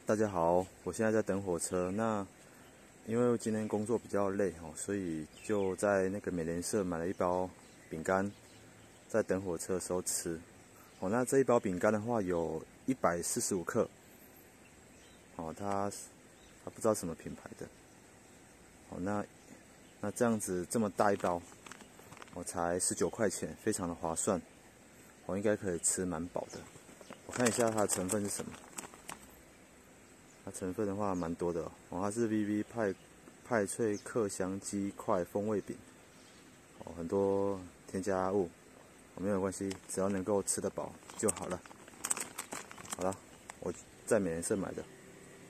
大家好，我现在在等火车。那因为今天工作比较累哦，所以就在那个美联社买了一包饼干，在等火车的时候吃。哦，那这一包饼干的话有145克。哦，它不知道什么品牌的。哦，那这样子这么大一包，我才19块钱，非常的划算。我应该可以吃蛮饱的。我看一下它的成分是什么。它成分的话蛮多的哦，它是 VV 派脆克香鸡块风味饼哦，很多添加物哦，没有关系，只要能够吃得饱就好了。好了，我在美联社买的。